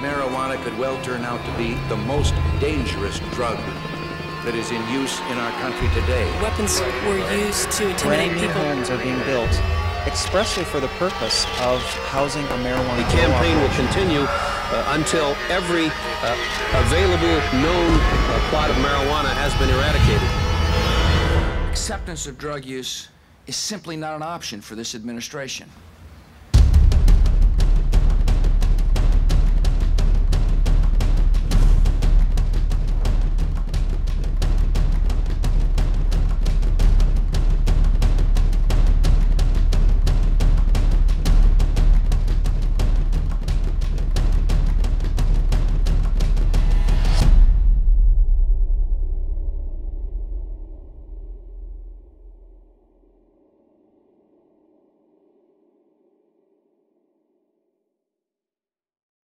marijuana could well turn out to be the most dangerous drug that is in use in our country today. Weapons were used to intimidate Brand new people. homes are being built expressly for the purpose of housing a marijuana. The campaign will continue until every available known plot of marijuana has been eradicated. Acceptance of drug use is simply not an option for this administration.